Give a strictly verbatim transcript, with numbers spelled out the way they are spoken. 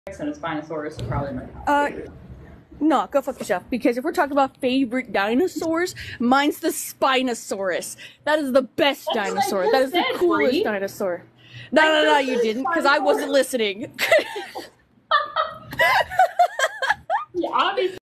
and a Spinosaurus is probably my top. Uh, no, go fuck yourself. Because if we're talking about favorite dinosaurs, mine's the Spinosaurus. That is the best That's dinosaur. what I That is just the said, coolest Bree. dinosaur. No, no, no, you didn't, because I wasn't listening. Yeah, obviously.